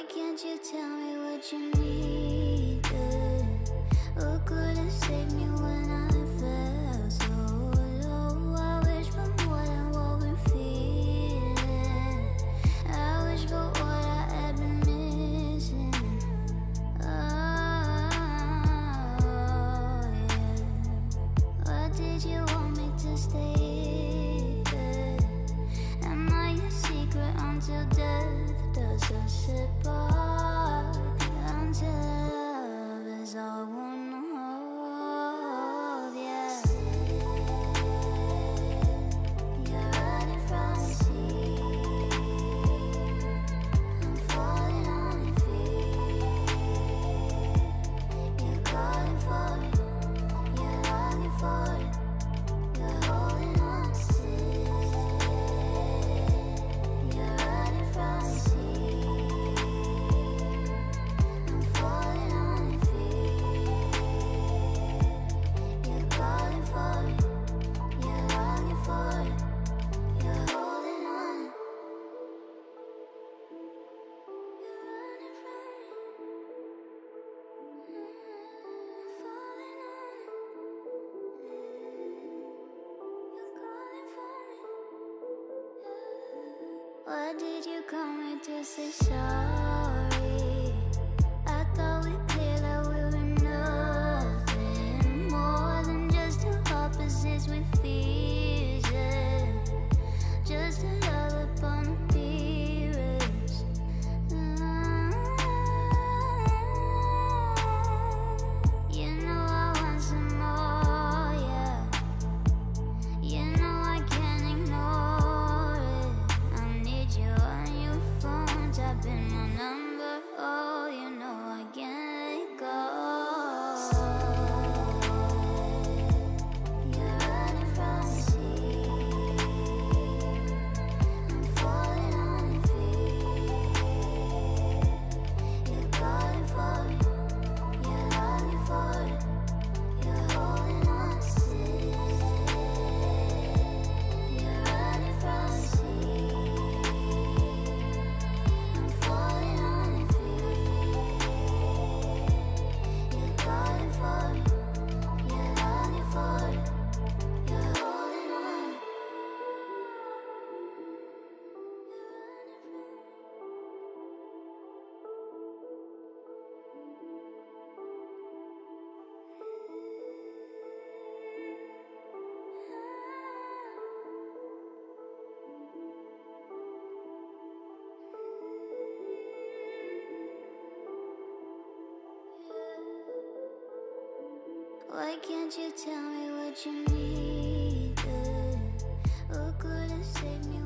can't you tell me what you needed? Who could have saved me when I fell so low? I wish for more than what we're feeling. I wish for what I had been missing. Oh yeah. What did you want me to stay there? Am I your secret until death does us apart? Until love is all one hold, yeah. You're running from the sea. I'm falling on your feet. You're calling for it. You're longing for it. You're holding on still. You're running from the sea. I'm falling on your feet. You're calling for it. You're longing for it. You're holding on. You're running from it. I'm falling on it. You're calling for me. What did you come here to say sorry? I thought we cleared that we were nothing more than just two opposites with fears, yeah. Just a love upon appearance. You know I want some more, yeah. You know I can't ignore it. I need you on your phone, tap in my number. Oh, you know I can't let go. You're running from the sea. I'm falling on your feet. You're calling for it. You're longing for it. You're holding on still. You're running from the sea. I'm falling on your feet. You're calling for it. You're longing for it. You're holding on. You're running from Why can't you tell me what you needed? Who could have saved me